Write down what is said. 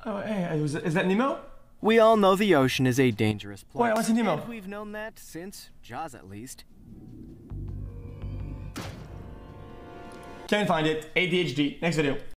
Oh, hey, is that Nemo? We all know the ocean is a dangerous place. Wait, I want to see Nemo. And we've known that since Jaws, at least. Can't find it. ADHD. Next video.